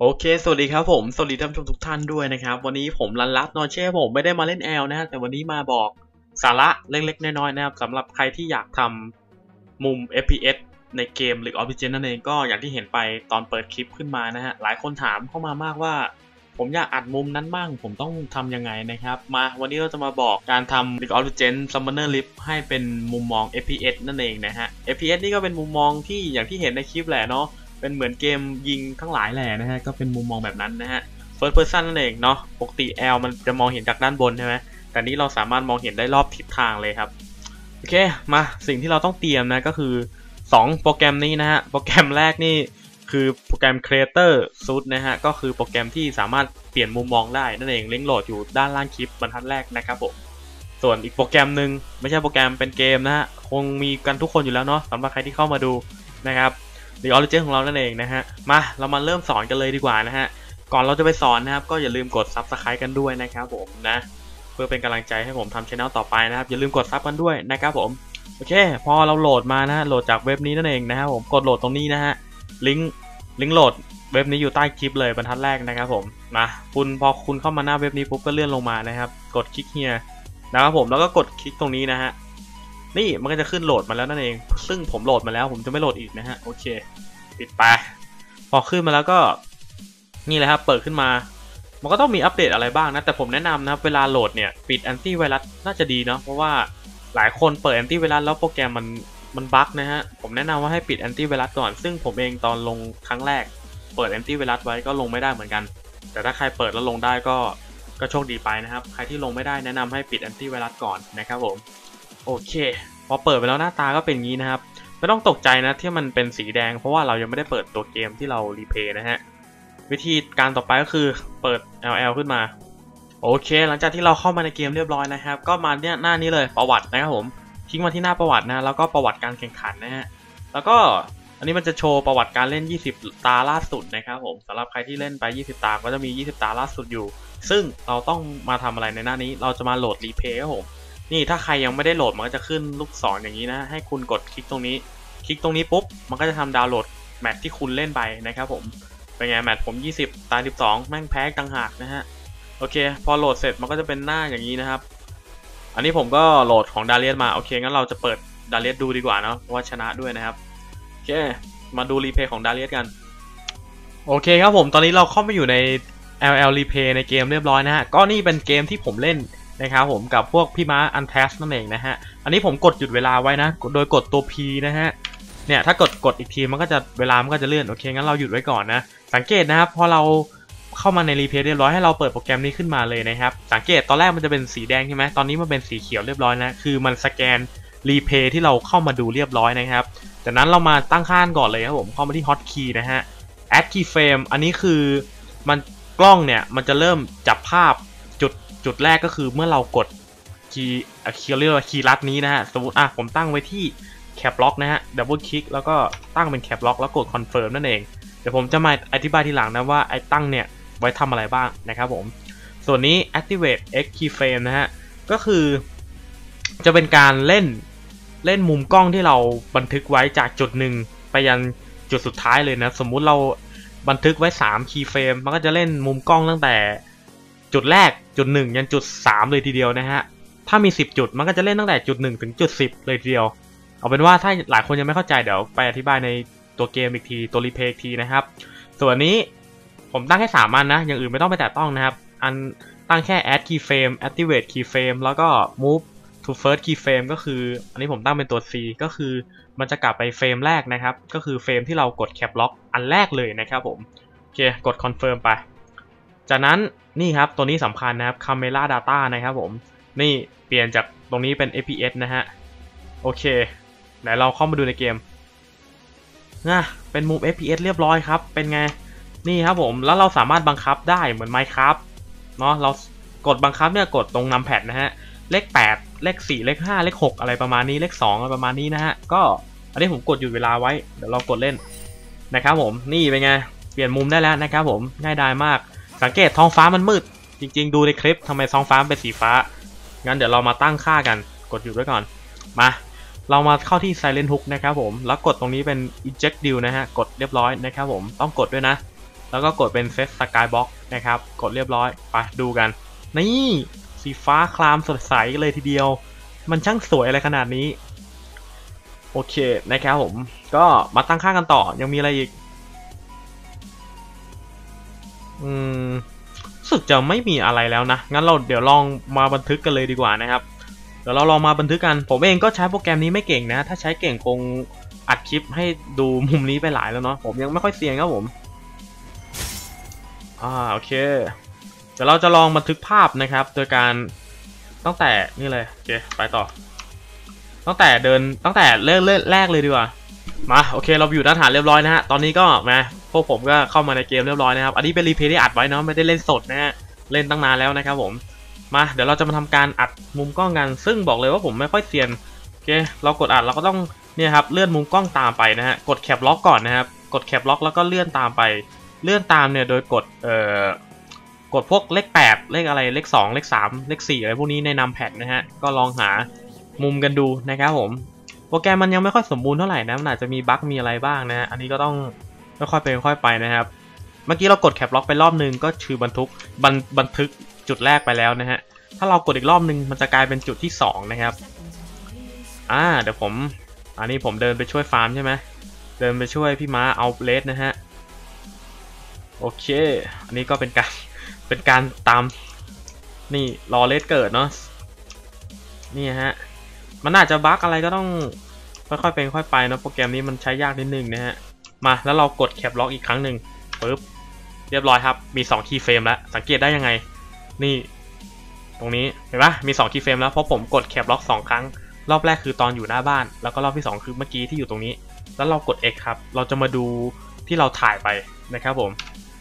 โอเคสวัสดีครับผมสวัสดีท่านผู้ชมทุกท่านด้วยนะครับวันนี้ผมรันรัตน์นอเช่ผมไม่ได้มาเล่นแอลนะฮะแต่วันนี้มาบอกสาระเล็กๆน้อยๆนะครับสำหรับใครที่อยากทำมุม FPS ในเกม League of Legends นั่นเองก็อย่างที่เห็นไปตอนเปิดคลิปขึ้นมานะฮะหลายคนถามเข้ามามากว่าผมอยากอัดมุมนั้นบ้างผมต้องทำยังไงนะครับมาวันนี้เราจะมาบอกการทำ League of Legends Summoner Rift ให้เป็นมุมมอง FPS นั่นเองนะฮะ FPS นี่ก็เป็นมุมมองที่อย่างที่เห็นในคลิปแหละเนาะเป็นเหมือนเกมยิงทั้งหลายแหล่นะฮะก็เป็นมุมมองแบบนั้นนะฮะ First Person นั่นเองเนาะปกติ L มันจะมองเห็นจากด้านบนใช่ไหมแต่นี้เราสามารถมองเห็นได้รอบทิศทางเลยครับโอเคมาสิ่งที่เราต้องเตรียมนะก็คือ2โปรแกรมนี้นะฮะโปรแกรมแรกนี่คือโปรแกรม Creator Suite นะฮะก็คือโปรแกรมที่สามารถเปลี่ยนมุมมองได้นั่นเองลิงก์โหลดอยู่ด้านล่างคลิปบรรทัดแรกนะครับผมส่วนอีกโปรแกรมหนึ่งไม่ใช่โปรแกรมเป็นเกมนะฮะคงมีกันทุกคนอยู่แล้วเนาะสำหรับใครที่เข้ามาดูนะครับLeague of Legends ของเรานั่นเองนะฮะมาเรามาเริ่มสอนกันเลยดีกว่านะฮะก่อนเราจะไปสอนนะครับก็อย่าลืมกด Subscribe กันด้วยนะครับผมนะเพื่อเป็นกำลังใจให้ผมทำ Channel ต่อไปนะครับอย่าลืมกดซับกันด้วยนะครับผมโอเคพอเราโหลดมานะฮะโหลดจากเว็บนี้นั่นเองนะครับผมกดโหลดตรงนี้นะฮะลิงก์โหลดเว็บนี้อยู่ใต้คลิปเลยบรรทัดแรกนะครับผมมาพอคุณเข้ามาหน้าเว็บนี้ปุ๊บก็เลื่อนลงมานะครับกดคลิกเฮียนะครับผมแล้วก็กดคลิกตรงนี้นะฮะนี่มันก็จะขึ้นโหลดมาแล้วนั่นเองซึ่งผมโหลดมาแล้วผมจะไม่โหลดอีกนะฮะโอเคปิดไปพอขึ้นมาแล้วก็นี่แหละครับเปิดขึ้นมามันก็ต้องมีอัปเดตอะไรบ้างนะแต่ผมแนะนำนะเวลาโหลดเนี่ยปิดแอนตี้ไวรัสน่าจะดีเนาะเพราะว่าหลายคนเปิดแอนตี้ไวรัสแล้วโปรแกรมมันบั๊กนะฮะผมแนะนำว่าให้ปิดแอนตี้ไวรัสก่อนซึ่งผมเองตอนลงครั้งแรกเปิดแอนตี้ไวรัสไว้ก็ลงไม่ได้เหมือนกันแต่ถ้าใครเปิดแล้วลงได้ก็โชคดีไปนะครับใครที่ลงไม่ได้แนะนำให้ปิดแอนตี้ไวรัสก่อนนะครับผมโอเคพอเปิดไปแล้วหน้าตาก็เป็นอย่างนี้นะครับไม่ต้องตกใจนะที่มันเป็นสีแดงเพราะว่าเรายังไม่ได้เปิดตัวเกมที่เรารีเพย์นะฮะวิธีการต่อไปก็คือเปิด LL ขึ้นมาโอเคหลังจากที่เราเข้ามาในเกมเรียบร้อยนะครับก็มาเนี่ยหน้านี้เลยประวัตินะครับผมคลิกมาที่หน้าประวัตินะแล้วก็ประวัติการแข่งขันนะฮะแล้วก็อันนี้มันจะโชว์ประวัติการเล่น20ตาล่าสุดนะครับผมสำหรับใครที่เล่นไป20ตาก็จะมี20ตาล่าสุดอยู่ซึ่งเราต้องมาทำอะไรในหน้านี้เราจะมาโหลดรีเพย์ครับผมนี่ถ้าใครยังไม่ได้โหลดมันก็จะขึ้นลูกศรอย่างนี้นะให้คุณกดคลิกตรงนี้ปุ๊บมันก็จะทำดาวน์โหลดแมตช์ที่คุณเล่นไปนะครับผมเป็นไงแมตช์ผม20ตา12แม่งแพ้ต่างหากนะฮะโอเคพอโหลดเสร็จมันก็จะเป็นหน้าอย่างนี้นะครับอันนี้ผมก็โหลดของดาเลียสมาโอเคงั้นเราจะเปิดดาเลียสดูดีกว่าเนาะเพราะว่าชนะด้วยนะครับโอเคมาดูรีเพย์ของดาเลียสกันโอเคครับผมตอนนี้เราเข้ามาอยู่ใน LL Replay ในเกมเรียบร้อยนะฮะก็นี่เป็นเกมที่ผมเล่นนะครับผมกับพวกพี่ม้าอันแทสนั่นเองนะฮะอันนี้ผมกดหยุดเวลาไว้นะโดยกดตัว P นะฮะเนี่ยถ้ากดอีกทีมันก็จะเวลามันก็จะเลื่อนโอเคงั้นเราหยุดไว้ก่อนนะสังเกตนะครับพอเราเข้ามาในรีเพย์เรียบร้อยให้เราเปิดโปรแกรมนี้ขึ้นมาเลยนะครับสังเกตตอนแรกมันจะเป็นสีแดงใช่ไหมตอนนี้มันเป็นสีเขียวเรียบร้อยนะคือมันสแกนรีเพย์ที่เราเข้ามาดูเรียบร้อยนะครับจากนั้นเรามาตั้งค่าก่อนเลยครับผมเข้ามาที่ Hotkey นะฮะ Add Keyframe อันนี้คือมันกล้องเนี่ยมันจะเริ่มจับภาพจุดแรกก็คือเมื่อเรากดคีย์เรียกว่าคีย์ลัดนี้นะฮะสมมติผมตั้งไว้ที่แคปล็อกนะฮะดับเบิลคลิกแล้วก็ตั้งเป็นแคปล็อกแล้วกดคอนเฟิร์มนั่นเองเดี๋ยวผมจะมาอธิบายทีหลังนะว่าไอ้ตั้งเนี่ยไว้ทำอะไรบ้างนะครับผมส่วนนี้ activate x keyframe นะฮะก็คือจะเป็นการเล่นมุมกล้องที่เราบันทึกไว้จากจุดหนึ่งไปยันจุดสุดท้ายเลยนะสมมุติเราบันทึกไว้3 keyframe มันก็จะเล่นมุมกล้องตั้งแต่จุดแรกจุด1ยันจุด3เลยทีเดียวนะฮะถ้ามี10จุดมันก็จะเล่นตั้งแต่จุด1ถึงจุด10เลยทีเดียวเอาเป็นว่าถ้าหลายคนยังไม่เข้าใจเดี๋ยวไปอธิบายในตัวเกมอีกทีตัวรีเพย์อีกทีนะครับส่วนนี้ผมตั้งแค่3อันนะอย่างอื่นไม่ต้องไปแตะต้องนะครับอันตั้งแค่ add keyframe activate keyframe แล้วก็ move to first keyframe ก็คืออันนี้ผมตั้งเป็นตัว C ก็คือมันจะกลับไปเฟรมแรกนะครับก็คือเฟรมที่เรากด cap lock อันแรกเลยนะครับผมโอเคกด confirm ไปจากนั้นนี่ครับตัวนี้สำคัญนะครับ camera data นะครับผมนี่เปลี่ยนจากตรงนี้เป็น fps นะฮะโอเคเดี๋ยวเราเข้ามาดูในเกมเป็นมุม fps เรียบร้อยครับเป็นไงนี่ครับผมแล้วเราสามารถบังคับได้เหมือน Minecraft เนาะเรากดบังคับเนี่ยกดตรงนัมแพดนะฮะเลข8เลข4เลข5เลข6อะไรประมาณนี้เลข2อะไรประมาณนี้นะฮะก็อันนี้ผมกดหยุดเวลาไว้เดี๋ยวเรากดเล่นนะครับผมนี่เป็นไงเปลี่ยนมุมได้แล้วนะครับผมง่ายดายมากสังเกตท้องฟ้ามันมืดจริงๆดูในคลิปทำไมท้องฟ้าเป็นสีฟ้างั้นเดี๋ยวเรามาตั้งค่ากันกดหยุดไว้ก่อนมาเรามาเข้าที่ Silent Hook นะครับผมแล้วกดตรงนี้เป็น Eject Deal นะฮะกดเรียบร้อยนะครับผมต้องกดด้วยนะแล้วก็กดเป็นเซตสกายบ็อกนะครับกดเรียบร้อยไปดูกันนี่สีฟ้าคลามสดใสเลยทีเดียวมันช่างสวยอะไรขนาดนี้โอเคนะครับผมก็มาตั้งค่ากันต่อยังมีอะไรอีกรู้สึกจะไม่มีอะไรแล้วนะงั้นเราเดี๋ยวลองมาบันทึกกันเลยดีกว่านะครับเดี๋ยวเราลองมาบันทึกกันผมเองก็ใช้โปรแกรมนี้ไม่เก่งนะถ้าใช้เก่งคงอัดคลิปให้ดูมุมนี้ไปหลายแล้วเนาะผมยังไม่ค่อยเซียนครับผมโอเคเดี๋ยวเราจะลองบันทึกภาพนะครับโดยการตั้งแต่นี่เลยโอเคไปต่อตั้งแต่เริ่มแรกเลยดีกว่ามาโอเคเราอยู่ด้านฐานเรียบร้อยนะฮะตอนนี้ก็มาพวกผมก็เข้ามาในเกมเรียบร้อยนะครับอันนี้เป็นรีเพลย์ที่อัดไว้เนาะไม่ได้เล่นสดนะฮะเล่นตั้งนานแล้วนะครับผมมาเดี๋ยวเราจะมาทำการอัดมุมกล้องกันซึ่งบอกเลยว่าผมไม่ค่อยเซียนโอเคเรากดอัดเราก็ต้องเนี่ยครับเลื่อนมุมกล้องตามไปนะฮะกดแคปล็อกก่อนนะครับกดแคปล็อกแล้วก็เลื่อนตามไปเลื่อนตามเนี่ยโดยกดกดพวกเลข8เลขอะไรเลข2เลข3เลข4อะไรพวกนี้ในนัมแพดนะฮะก็ลองหามุมกันดูนะครับผมโปรแกรมมันยังไม่ค่อยสมบูรณ์เท่าไหร่นะมันอาจจะมีบั๊กมีอะไรบ้างนะฮะอันนี้ก็ต้องค่อยๆไปค่อยๆไปนะครับเมื่อกี้เรากดแคปล็อกไปรอบนึงก็คือบันทึกจุดแรกไปแล้วนะฮะถ้าเรากดอีกรอบนึงมันจะกลายเป็นจุดที่2นะครับเดี๋ยวอันนี้ผมเดินไปช่วยฟาร์มใช่ไหมเดินไปช่วยพี่ม้าเอาเลสนะฮะโอเคอันนี้ก็เป็นการตามนี่รอเลสเกิดเนาะนี่ฮะมันอาจจะบั๊กอะไรก็ต้องค่อยๆเป็นค่อยไปนะโปรแกรมนี้มันใช้ยากนิดนึงนะฮะมาแล้วเรากดแคปล็อกอีกครั้งหนึ่งปึ๊บเรียบร้อยครับมี2คีย์เฟรมแล้วสังเกตได้ยังไงนี่ตรงนี้เห็นปะมี2คีย์เฟรมแล้วเพราะผมกดแคปล็อก2ครั้งรอบแรกคือตอนอยู่หน้าบ้านแล้วก็รอบที่2คือเมื่อกี้ที่อยู่ตรงนี้แล้วเรากด X ครับเราจะมาดูที่เราถ่ายไปนะครับผม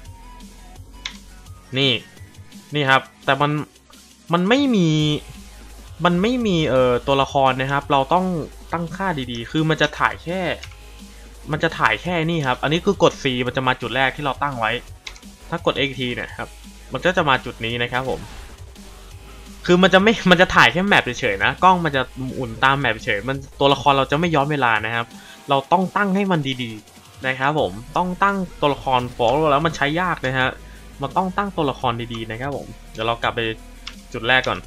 นี่ครับแต่มันไม่มีตัวละครนะครับเราต้องตั้งค่าดีๆคือมันจะถ่ายแค่นี่ครับอันนี้คือกด C มันจะมาจุดแรกที่เราตั้งไว้ถ้ากด X ทีเนี่ยครับมันก็จะมาจุดนี้นะครับผมคือมันจะถ่ายแค่แมปเฉยๆนะกล้องมันจะหมุนตามแมปเฉยมันตัวละครเราจะไม่ย้อนเวลานะครับเราต้องตั้งให้มันดีๆนะครับผมต้องตั้งตัวละครบอกแล้วมันใช้ยากนะฮะมันต้องตั้งตัวละครดีๆนะครับผมเดี๋ยวเรากลับไปจุดแรกก่อน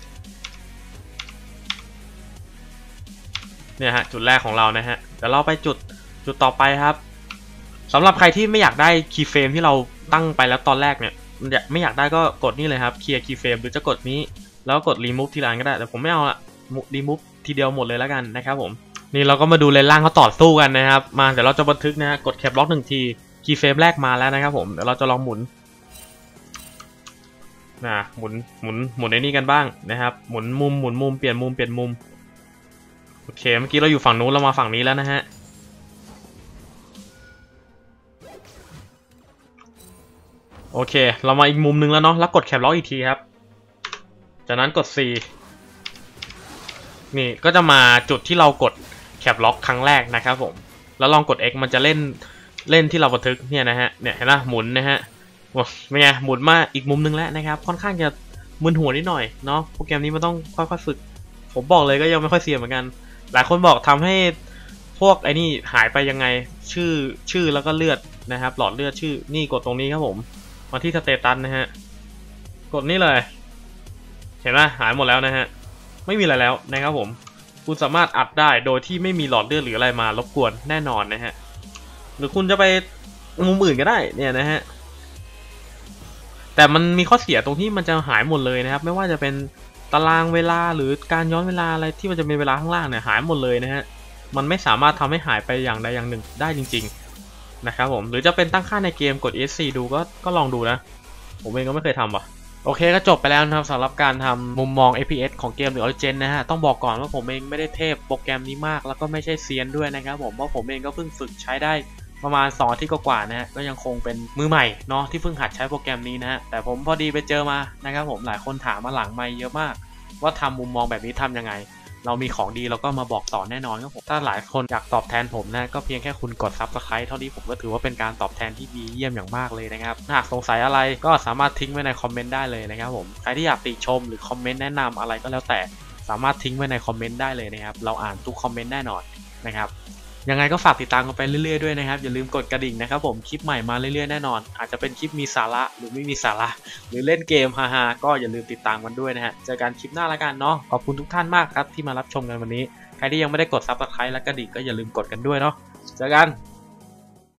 เนี่ยฮะจุดแรกของเรานะฮะเดี๋ยวเราไปจุดต่อไปครับสำหรับใครที่ไม่อยากได้คีย์เฟรมที่เราตั้งไปแล้วตอนแรกเนี่ยไม่อยากได้ก็กดนี่เลยครับเคลียร์คีย์เฟรมหรือจะกดนี้แล้วกด remove ทีหลังก็ได้แต่ผมไม่เอาละ remove ทีเดียวหมดเลยแล้วกันนะครับผมนี่เราก็มาดูเลนล่างเขาต่อสู้กันนะครับมาเดี๋ยวเราจะบันทึกนะฮะกดแคปล็อก1ทีคีย์เฟรมแรกมาแล้วนะครับผมเดี๋ยวเราจะลองหมุนหมุนในนี้กันบ้างนะครับหมุนมุมเปลี่ยนมุมโอเคเมื่อกี้เราอยู่ฝั่งนู้นเรามาฝั่งนี้แล้วนะฮะโอเคเรามาอีกมุมนึงแล้วเนาะแล้วกดแคปล็อกอีกทีครับจากนั้นกด C นี่ก็จะมาจุดที่เรากดแคปล็อกครั้งแรกนะครับผมแล้วลองกด X มันจะเล่นที่เราบันทึกเนี่ยนะฮะเนี่ยเห็นไหมหมุนนะฮะเป็นไงหมุนมาอีกมุมนึงแล้วนะครับค่อนข้างจะมึนหัวนิดหน่อยเนาะโปรแกรมนี้มันต้องค่อยๆฝึกผมบอกเลยก็ยังไม่ค่อยเสียเหมือนกันหลายคนบอกทำให้พวกไอ้นี่หายไปยังไงชื่อแล้วก็เลือดนะครับหลอดเลือดชื่อนี่กดตรงนี้ครับผมมาที่สเตตัสนะฮะกดนี่เลยเห็นไหมหายหมดแล้วนะฮะไม่มีอะไรแล้วนะครับผมคุณสามารถอัดได้โดยที่ไม่มีหลอดเลือดหรืออะไรมารบกวนแน่นอนนะฮะหรือคุณจะไปมุมอื่นก็ได้เนี่ยนะฮะแต่มันมีข้อเสียตรงที่มันจะหายหมดเลยนะครับไม่ว่าจะเป็นตารางเวลาหรือการย้อนเวลาอะไรที่มันจะมีเวลาข้างล่างเนี่ยหายหมดเลยนะฮะมันไม่สามารถทำให้หายไปอย่างใดอย่างหนึ่งได้จริงๆนะครับผมหรือจะเป็นตั้งค่าในเกมกด ESC ดูก็ลองดูนะผมเองก็ไม่เคยทำว่ะโอเคก็จบไปแล้วนะครับสำหรับการทำมุมมอง FPS ของเกม The Origin นะฮะต้องบอกก่อนว่าผมเองไม่ได้เทพโปรแกรมนี้มากแล้วก็ไม่ใช่เซียนด้วยนะครับผมเพราะผมเองก็เพิ่งฝึกใช้ได้ประมาณ2 อาทิตย์กว่าๆนะฮะก็ยังคงเป็นมือใหม่เนาะที่เพิ่งหัดใช้โปรแกรมนี้นะฮะแต่ผมพอดีไปเจอมานะครับผมหลายคนถามมาหลังไมค์เยอะมากว่าทำมุมมองแบบนี้ทำยังไงเรามีของดีเราก็มาบอกต่อแน่นอนครับผมถ้าหลายคนอยากตอบแทนผมนะก็เพียงแค่คุณกด Subscribe เท่านี้ผมก็ถือว่าเป็นการตอบแทนที่ดีเยี่ยมอย่างมากเลยนะครับหากสงสัยอะไรก็สามารถทิ้งไว้ในคอมเมนต์ได้เลยนะครับผมใครที่อยากติชมหรือคอมเมนต์แนะนำอะไรก็แล้วแต่สามารถทิ้งไว้ในคอมเมนต์ได้เลยนะครับเราอ่านทุกคอมเมนต์แน่นอนนะครับยังไงก็ฝากติดตามกันไปเรื่อยๆด้วยนะครับอย่าลืมกดกระดิ่งนะครับผมคลิปใหม่มาเรื่อยๆแน่นอนอาจจะเป็นคลิปมีสาระหรือไม่มีสาระหรือเล่นเกมฮาๆก็อย่าลืมติดตามกันด้วยนะฮะเจอกันคลิปหน้าละกันเนาะขอบคุณทุกท่านมากครับที่มารับชมกันวันนี้ใครที่ยังไม่ได้กด Subscribe และกระดิ่งก็อย่าลืมกดกันด้วยเนาะเจอกัน